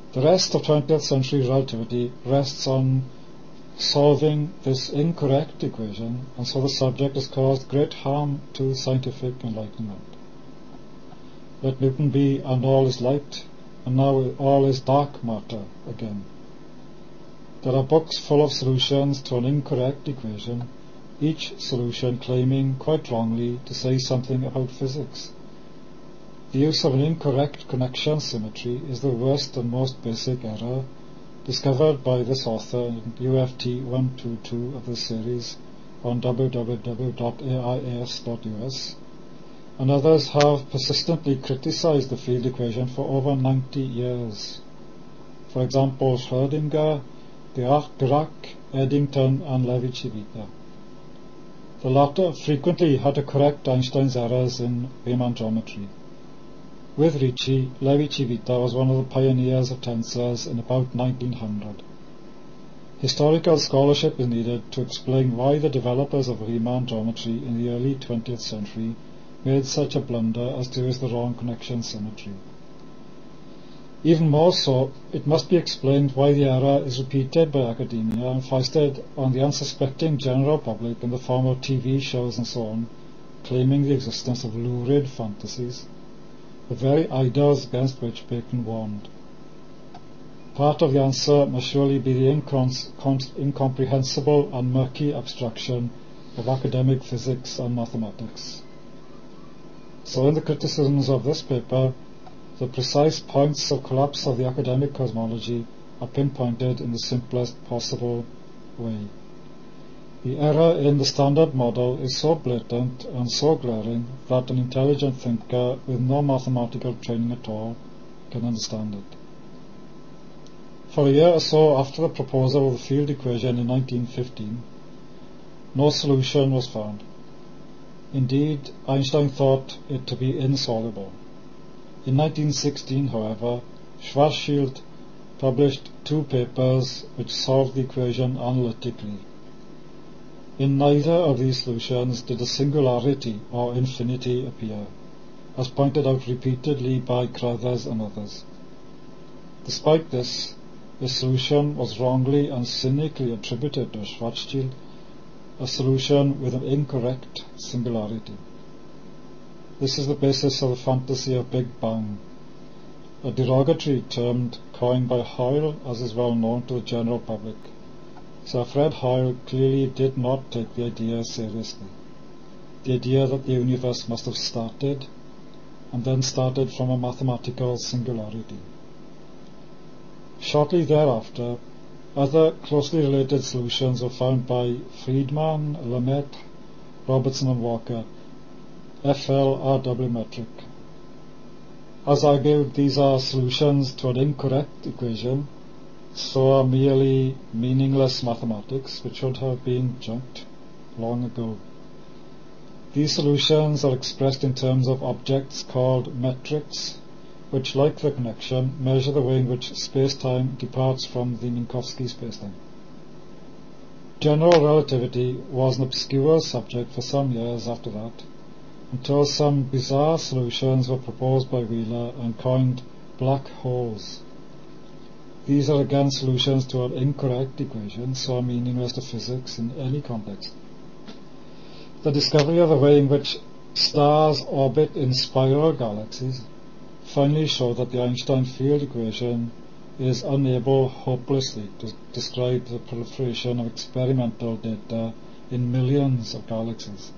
The rest of 20th century relativity rests on solving this incorrect equation, and so the subject has caused great harm to scientific enlightenment. Let Newton be, and all is light, and now all is dark matter again. There are books full of solutions to an incorrect equation, each solution claiming, quite wrongly, to say something about physics. The use of an incorrect connection symmetry is the worst and most basic error, discovered by this author in UFT 122 of this series on www.ais.us, and others have persistently criticized the field equation for over 90 years. For example, Schrödinger, Dirac, Eddington and Levi-Civita. The latter frequently had to correct Einstein's errors in Riemann geometry. With Ricci, Levi-Civita was one of the pioneers of tensors in about 1900. Historical scholarship is needed to explain why the developers of Riemann geometry in the early 20th century made such a blunder as to use the wrong connection symmetry. Even more so, it must be explained why the error is repeated by academia and foisted on the unsuspecting general public in the form of TV shows and so on, claiming the existence of lurid fantasies, the very ideals against which Bacon warned. Part of the answer must surely be the incomprehensible and murky abstraction of academic physics and mathematics. So in the criticisms of this paper, the precise points of collapse of the academic cosmology are pinpointed in the simplest possible way. The error in the standard model is so blatant and so glaring that an intelligent thinker with no mathematical training at all can understand it. For a year or so after the proposal of the field equation in 1915, no solution was found. Indeed, Einstein thought it to be insoluble. In 1916, however, Schwarzschild published 2 papers which solved the equation analytically. In neither of these solutions did a singularity or infinity appear, as pointed out repeatedly by Crothers and others. Despite this, the solution was wrongly and cynically attributed to Schwarzschild, a solution with an incorrect singularity. This is the basis of the fantasy of Big Bang, a derogatory term coined by Hoyle, as is well known to the general public. Sir Fred Hoyle clearly did not take the idea seriously, the idea that the universe must have started, and then started from a mathematical singularity. Shortly thereafter, other closely related solutions were found by Friedman, Lemaitre, Robertson and Walker, FL-RW metric. As argued, these are solutions to an incorrect equation, so are merely meaningless mathematics which should have been junked long ago. These solutions are expressed in terms of objects called metrics, which, like the connection, measure the way in which spacetime departs from the Minkowski spacetime. General relativity was an obscure subject for some years after that, until some bizarre solutions were proposed by Wheeler and coined black holes. These are again solutions to an incorrect equation, so are meaningless to physics in any context. The discovery of the way in which stars orbit in spiral galaxies finally showed that the Einstein field equation is unable hopelessly to describe the proliferation of experimental data in millions of galaxies.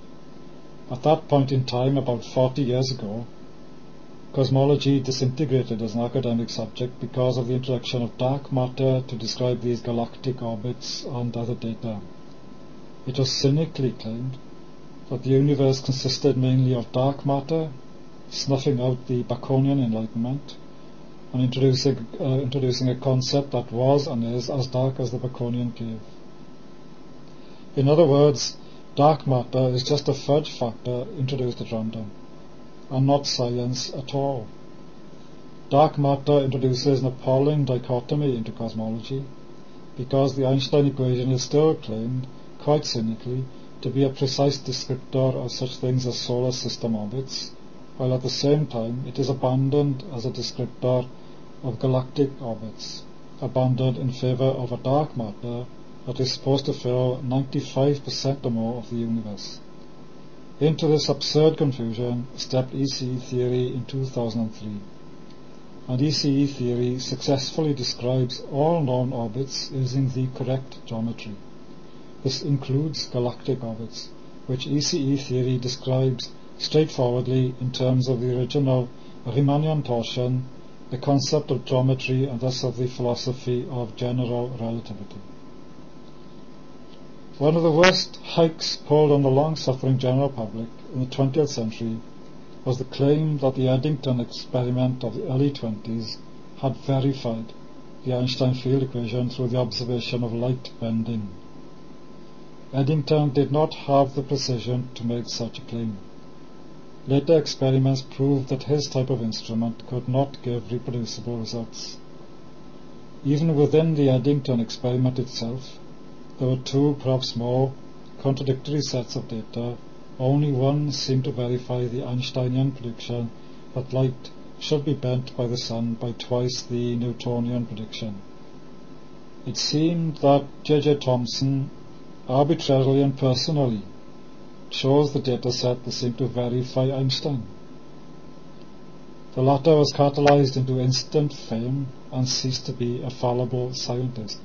At that point in time, about 40 years ago, cosmology disintegrated as an academic subject because of the introduction of dark matter to describe these galactic orbits and other data. It was cynically claimed that the universe consisted mainly of dark matter, snuffing out the Baconian Enlightenment and introducing a concept that was and is as dark as the Baconian cave. In other words, dark matter is just a fudge factor introduced at random, and not science at all. Dark matter introduces an appalling dichotomy into cosmology, because the Einstein equation is still claimed, quite cynically, to be a precise descriptor of such things as solar system orbits, while at the same time it is abandoned as a descriptor of galactic orbits, abandoned in favor of a dark matter that is supposed to fill 95% or more of the universe. Into this absurd confusion stepped ECE theory in 2003. And ECE theory successfully describes all known orbits using the correct geometry. This includes galactic orbits, which ECE theory describes straightforwardly in terms of the original Riemannian torsion, the concept of geometry, and thus of the philosophy of general relativity. One of the worst hikes pulled on the long-suffering general public in the 20th century was the claim that the Eddington experiment of the early 20s had verified the Einstein field equation through the observation of light bending. Eddington did not have the precision to make such a claim. Later experiments proved that his type of instrument could not give reproducible results. Even within the Eddington experiment itself, there were two, perhaps more, contradictory sets of data. Only one seemed to verify the Einsteinian prediction that light should be bent by the sun by twice the Newtonian prediction. It seemed that J.J. Thomson, arbitrarily and personally, chose the data set that seemed to verify Einstein. The latter was catalyzed into instant fame and ceased to be a fallible scientist.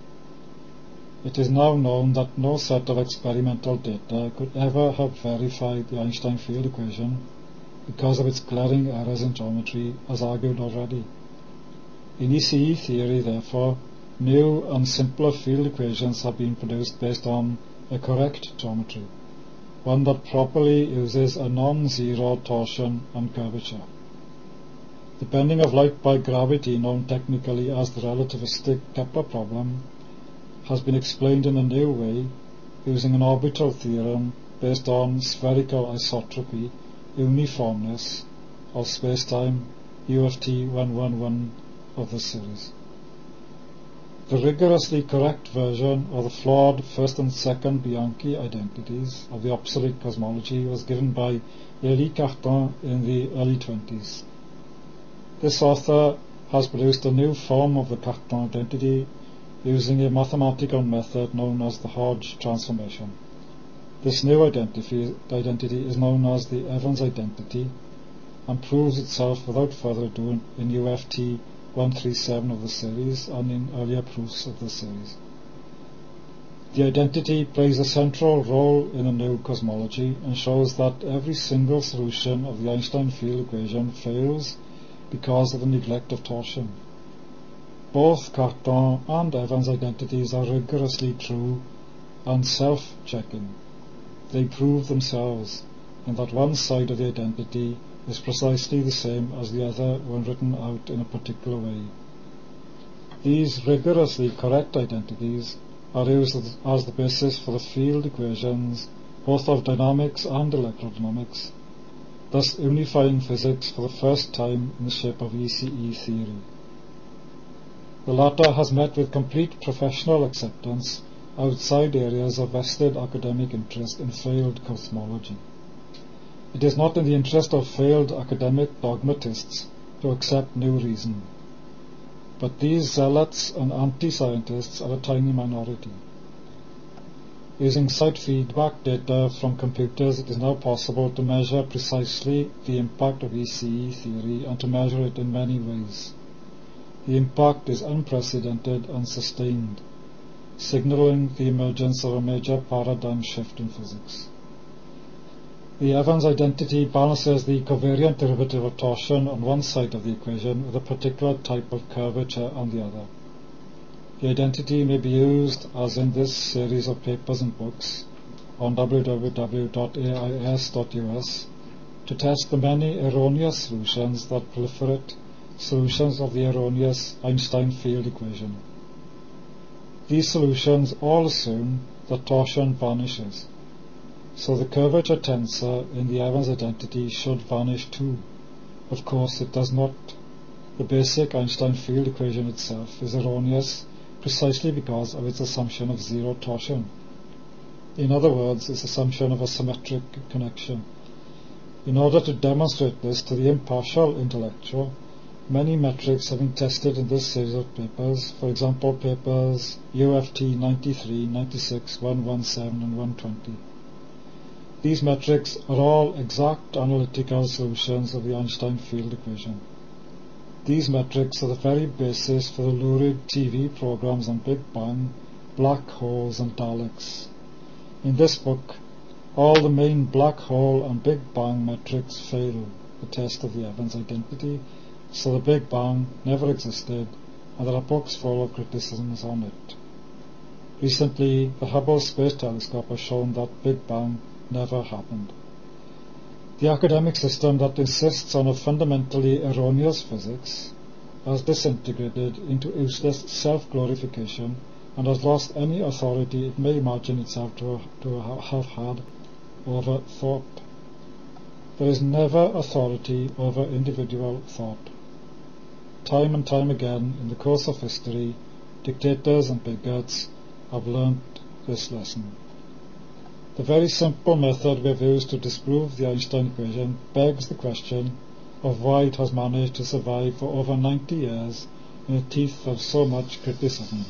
It is now known that no set of experimental data could ever have verified the Einstein field equation because of its glaring errors in geometry, as argued already. In ECE theory, therefore, new and simpler field equations have been produced based on a correct geometry, one that properly uses a non-zero torsion and curvature. The bending of light by gravity, known technically as the relativistic Kepler problem, has been explained in a new way using an orbital theorem based on spherical isotropy, uniformness of spacetime UFT 111 of this series. The rigorously correct version of the flawed first and second Bianchi identities of the obsolete cosmology was given by Einstein Cartan in the early 20s. This author has produced a new form of the Cartan identity using a mathematical method known as the Hodge transformation. This new identity is known as the Evans identity and proves itself without further ado in UFT 137 of the series and in earlier proofs of the series. The identity plays a central role in a new cosmology and shows that every single solution of the Einstein field equation fails because of the neglect of torsion. Both Cartan and Evans identities are rigorously true and self-checking. They prove themselves in that one side of the identity is precisely the same as the other when written out in a particular way. These rigorously correct identities are used as the basis for the field equations both of dynamics and electrodynamics, thus unifying physics for the first time in the shape of ECE theory. The latter has met with complete professional acceptance outside areas of vested academic interest in failed cosmology. It is not in the interest of failed academic dogmatists to accept new reason, but these zealots and anti-scientists are a tiny minority. Using site feedback data from computers, it is now possible to measure precisely the impact of ECE theory and to measure it in many ways. The impact is unprecedented and sustained, signaling the emergence of a major paradigm shift in physics. The Evans identity balances the covariant derivative of torsion on one side of the equation with a particular type of curvature on the other. The identity may be used, as in this series of papers and books, on www.ais.us, to test the many erroneous solutions that proliferate, solutions of the erroneous Einstein field equation. These solutions all assume that torsion vanishes, so the curvature tensor in the Evans identity should vanish too. Of course it does not. The basic Einstein field equation itself is erroneous precisely because of its assumption of zero torsion. In other words, its assumption of a symmetric connection. In order to demonstrate this to the impartial intellectual, Many metrics have been tested in this series of papers, for example papers UFT 93, 96, 117 and 120. These metrics are all exact analytical solutions of the Einstein field equation. These metrics are the very basis for the lurid TV programs on Big Bang, black holes and Daleks. In this book, all the main black hole and Big Bang metrics fail the test of the Evans identity, so the Big Bang never existed, and there are books full of criticisms on it. Recently, the Hubble Space Telescope has shown that Big Bang never happened. The academic system that insists on a fundamentally erroneous physics has disintegrated into useless self-glorification and has lost any authority it may imagine itself to have had over thought. There is never authority over individual thought. Time and time again in the course of history, dictators and bigots have learnt this lesson. The very simple method we have used to disprove the Einstein equation begs the question of why it has managed to survive for over 90 years in the teeth of so much criticism.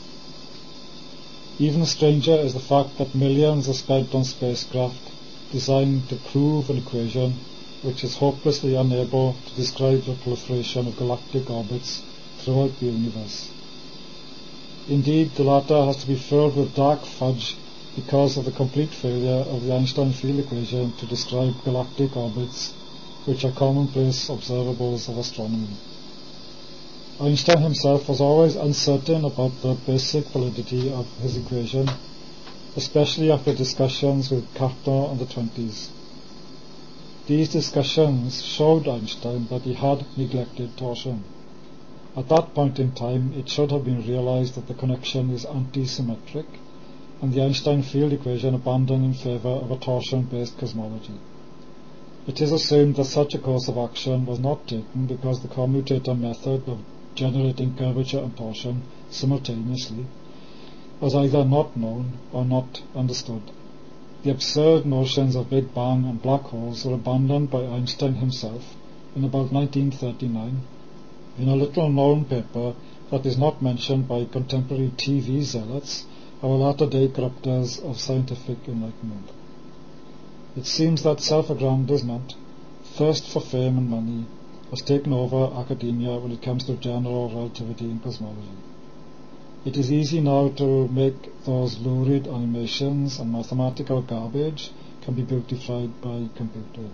Even stranger is the fact that millions are spent on spacecraft designed to prove an equation which is hopelessly unable to describe the proliferation of galactic orbits throughout the universe. Indeed, the latter has to be filled with dark fudge because of the complete failure of the Einstein field equation to describe galactic orbits, which are commonplace observables of astronomy. Einstein himself was always uncertain about the basic validity of his equation, especially after discussions with Cartan in the 20s. These discussions showed Einstein that he had neglected torsion. At that point in time, it should have been realized that the connection is antisymmetric, and the Einstein field equation abandoned in favor of a torsion-based cosmology. It is assumed that such a course of action was not taken because the commutator method of generating curvature and torsion simultaneously was either not known or not understood. The absurd notions of Big Bang and black holes were abandoned by Einstein himself in about 1939 in a little-known paper that is not mentioned by contemporary TV zealots, our latter-day corruptors of scientific enlightenment. It seems that self-aggrandizement, thirst for fame and money, has taken over academia when it comes to general relativity in cosmology. It is easy now to make those lurid animations and mathematical garbage can be beautified by computer.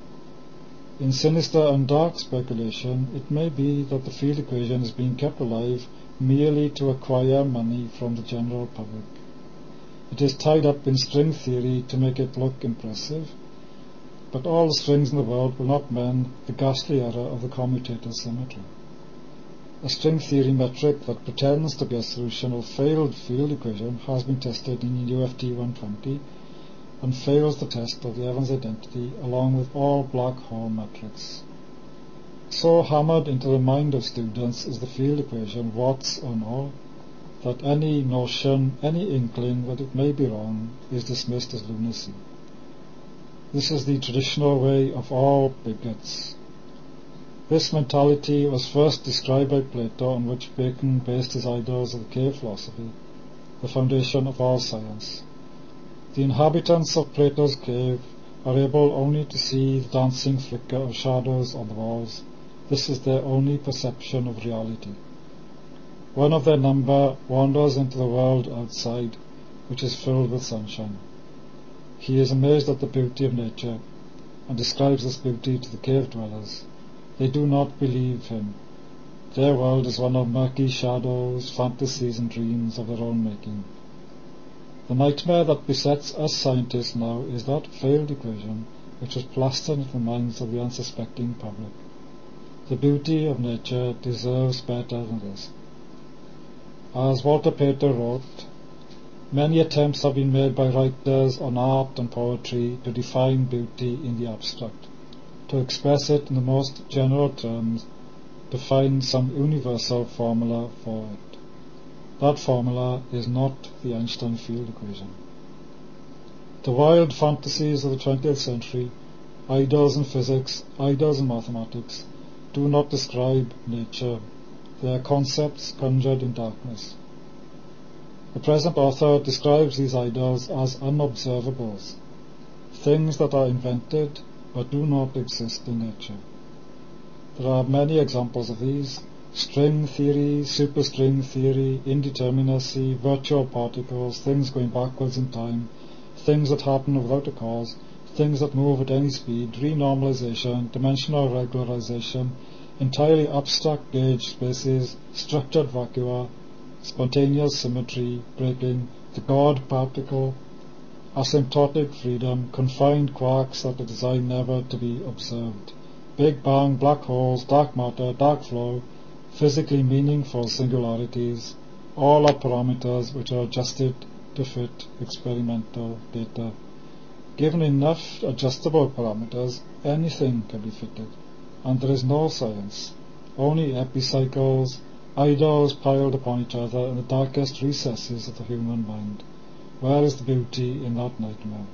In sinister and dark speculation, it may be that the field equation is being kept alive merely to acquire money from the general public. It is tied up in string theory to make it look impressive, but all the strings in the world will not mend the ghastly error of the commutator symmetry. A string theory metric that pretends to be a solution of failed field equation has been tested in UFT 120 and fails the test of the Evans identity along with all black hole metrics. So hammered into the mind of students is the field equation, warts and all, that any notion, any inkling that it may be wrong is dismissed as lunacy. This is the traditional way of all bigots. This mentality was first described by Plato, on which Bacon based his ideals of the cave philosophy, the foundation of all science. The inhabitants of Plato's cave are able only to see the dancing flicker of shadows on the walls. This is their only perception of reality. One of their number wanders into the world outside, which is filled with sunshine. He is amazed at the beauty of nature, and describes this beauty to the cave dwellers. They do not believe him. Their world is one of murky shadows, fantasies and dreams of their own making. The nightmare that besets us scientists now is that failed equation which was plastered into the minds of the unsuspecting public. The beauty of nature deserves better than this. As Walter Pater wrote, many attempts have been made by writers on art and poetry to define beauty in the abstract, to express it in the most general terms, to find some universal formula for it. That formula is not the Einstein field equation. The wild fantasies of the 20th century, idols in physics, idols in mathematics, do not describe nature. They are concepts conjured in darkness. The present author describes these idols as unobservables, things that are invented but do not exist in nature. There are many examples of these: string theory, superstring theory, indeterminacy, virtual particles, things going backwards in time, things that happen without a cause, things that move at any speed, renormalization, dimensional regularization, entirely abstract gauge spaces, structured vacua, spontaneous symmetry breaking, the God particle, asymptotic freedom, confined quarks that are designed never to be observed, Big Bang, black holes, dark matter, dark flow, physically meaningful singularities, all are parameters which are adjusted to fit experimental data. Given enough adjustable parameters, anything can be fitted, and there is no science, only epicycles, idols piled upon each other in the darkest recesses of the human mind. Where is the beauty in that nightmare?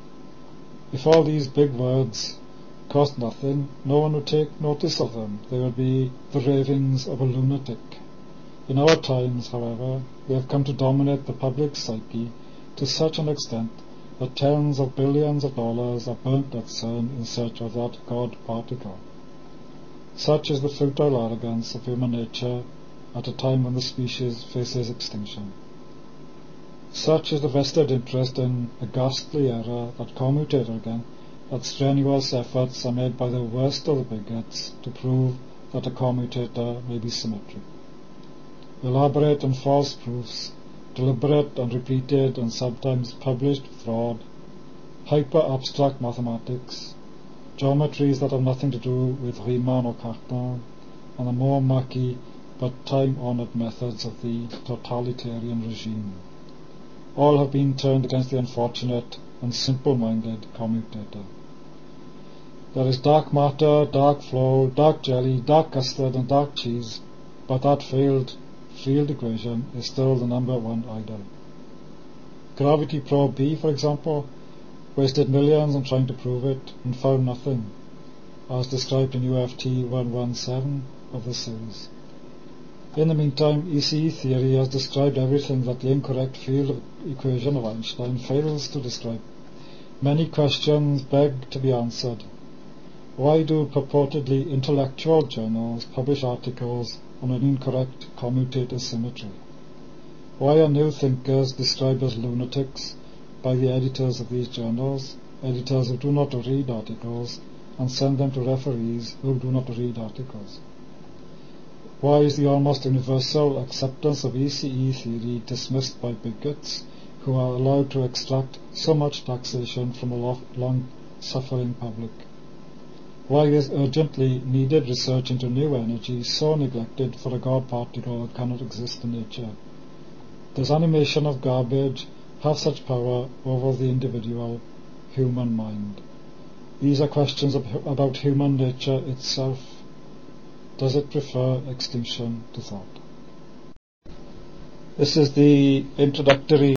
If all these big words cost nothing, no one would take notice of them. They would be the ravings of a lunatic. In our times, however, they have come to dominate the public psyche to such an extent that tens of billions of dollars are burnt at CERN in search of that God particle. Such is the futile arrogance of human nature at a time when the species faces extinction. Such is the vested interest in a ghastly error, that commutator again, that strenuous efforts are made by the worst of the bigots to prove that a commutator may be symmetric. Elaborate and false proofs, deliberate and repeated and sometimes published fraud, hyper-abstract mathematics, geometries that have nothing to do with Riemann or Cartan, and the more murky but time-honoured methods of the totalitarian regime. All have been turned against the unfortunate and simple-minded commutator. There is dark matter, dark flow, dark jelly, dark custard and dark cheese, but that failed field equation is still the number one idol. Gravity probe B, for example, wasted millions on trying to prove it and found nothing, as described in UFT 117 of the series. In the meantime, ECE theory has described everything that the incorrect field equation of Einstein fails to describe. Many questions beg to be answered. Why do purportedly intellectual journals publish articles on an incorrect commutator symmetry? Why are new thinkers described as lunatics by the editors of these journals, editors who do not read articles and send them to referees who do not read articles? Why is the almost universal acceptance of ECE theory dismissed by bigots who are allowed to extract so much taxation from a long-suffering public? Why is urgently needed research into new energy so neglected for a God particle that cannot exist in nature? Does animation of garbage have such power over the individual human mind? These are questions about human nature itself. Does it prefer extinction to thought? This is the introductory